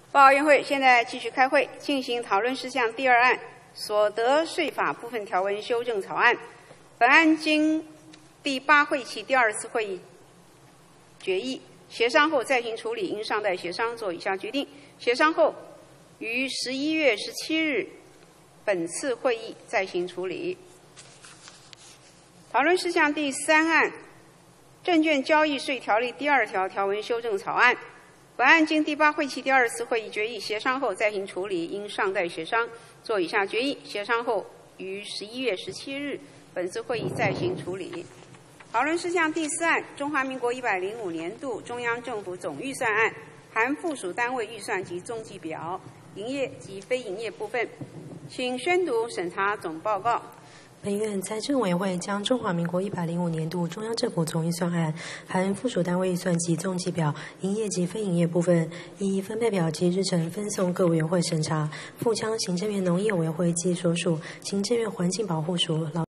报告院会现在继续开会，进行讨论事项第二案所得税法部分条文修正草案。本案经第8会期第2次会议决议，协商后再行处理，应尚待协商做以下决定。协商后于11月17日本次会议再行处理。讨论事项第3案证券交易税条例第2条条文修正草案。本案经第8会期第2次会议决议，协商后再行处理，应尚待协商做以下决议。协商后于11月17日本次会议再行处理。讨论事项第4案中华民国105年度中央政府总预算案，含附属单位预算及踪迹表，营业及非营业部分，请宣读审查总报告。 本院财政委员会将中华民国105年度中央政府总预算案含附属单位预算及踪迹表、营业及非营业部分，依分配表及日程分送各委员会审查，附将行政院农业委员会及所属行政院环境保护署